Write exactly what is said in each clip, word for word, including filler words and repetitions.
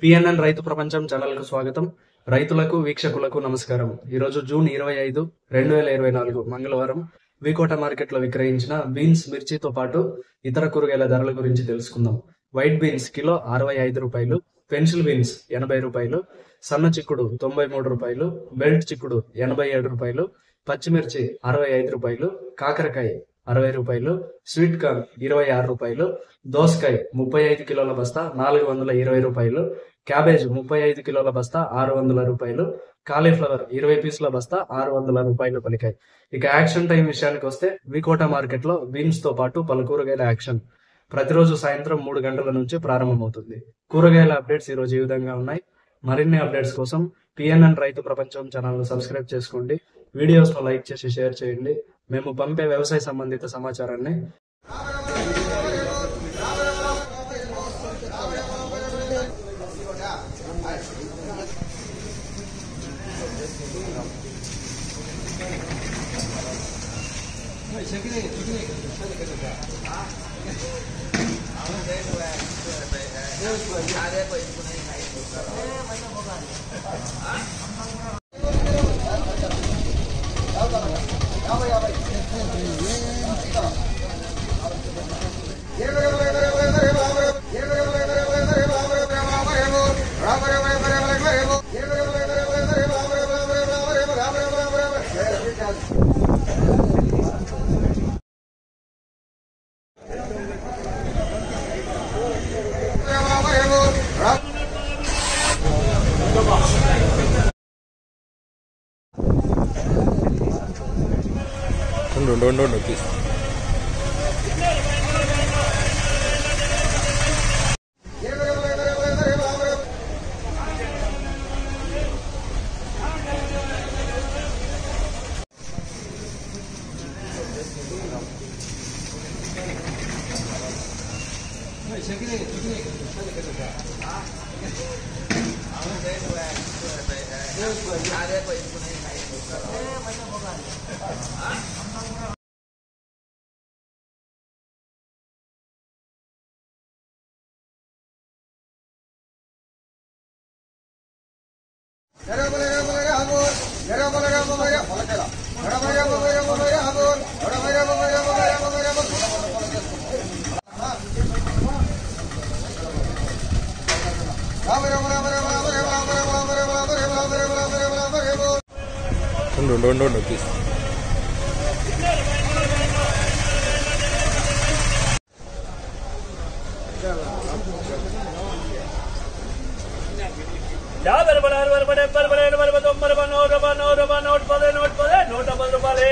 PNN రైతు ప్రపంచం channel కు స్వాగతం. రైతులకు వీక్షకులకు నమస్కారం. ఈ రోజు జూన్ ఇరవై ఐదు రెండు వేల ఇరవై నాలుగు మంగళవారం వికోట మార్కెట్ లో విక్రయించిన బీన్స్, మిర్చితో పాటు ఇతర కూరగాయల ధరల గురించి తెలుసుకుందాం. వైట్ బీన్స్ కిలో అరవై ఐదు రూపాయలు, పెన్సిల్ బీన్స్ ఎనభై రూపాయలు, సన్న చిక్కుడు తొంభై మూడు రూపాయలు, బెల్ట్ చిక్కుడు ఎనభై ఏడు రూపాయలు, పచ్చిమిర్చి అరవై ఐదు రూపాయలు, కాకరకాయ అరవై రూపాయలు, స్వీట్ కార్న్ ఇరవై ఆరు రూపాయలు, దోసకాయ ముప్పై ఐదు కిలోల బస్తా నాలుగు వందల ఇరవై రూపాయలు, క్యాబేజ్ ముప్పై ఐదు కిలోల బస్తా ఆరు వందల రూపాయలు, కాలీఫ్లవర్ ఇరవై పీసుల బస్తా ఆరు వందల రూపాయలు పలికాయి. ఇక యాక్షన్ టైం విషయానికి వస్తే వికోట మార్కెట్ లో బీన్స్ తో పాటు పలు కూరగాయల యాక్షన్ ప్రతిరోజు సాయంత్రం మూడు గంటల నుంచి ప్రారంభమవుతుంది. కూరగాయల అప్డేట్స్ ఈ రోజు ఈ విధంగా ఉన్నాయి. మరిన్ని అప్డేట్స్ కోసం పిఎన్ఎన్ రైతు ప్రపంచం ఛానల్ ను సబ్స్క్రైబ్ చేసుకోండి. వీడియోస్ ను లైక్ చేసి షేర్ చేయండి. మేము పంపే వ్యవసాయ సంబంధిత సమాచారాన్ని Don't don't don't please. Don't don't don't please. क्या बराबर बराबर बराबर बराबर बराबर तुम बराबर नोट बराबर नोट बराबर नोट पदे नोट पदे नोट बराबर रुपये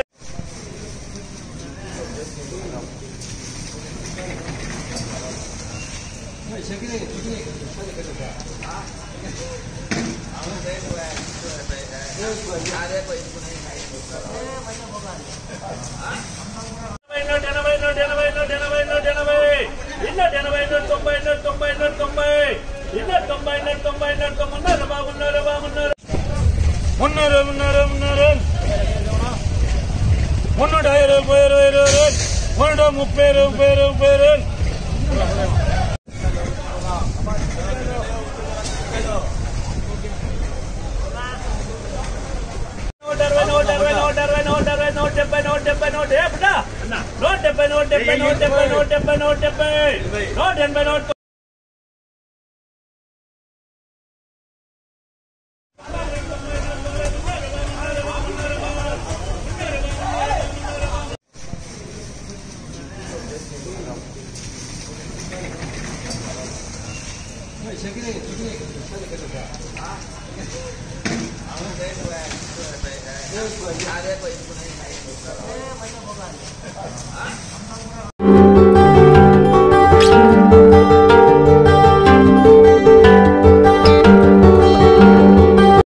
ఎనభై నూట ఎనభై నూట ఎనభై నూట ఎనభై ఇన్న ఎనభై నూట తొంభై నూట తొంభై నూట తొంభై ఇన్న తొంభై నూట తొంభై నూట తొమ్మిది బాగున్నారు బాగున్నారు మున్నూరు మున్నూరు మున్నూరు మున్నూట ఇరవై ఇరవై ఇరవై మున్నూట ముప్పై ముప్పై ముప్పై నూట అరవై నూట అరవై నూట అరవై నూట అరవై నూట డెబ్బై నూట డెబ్బై నూట ఏపుడా నూట డెబ్బై నూట డెబ్బై నూట డెబ్బై నూట డెబ్బై నూట డెబ్బై నూట ఎనభై నూట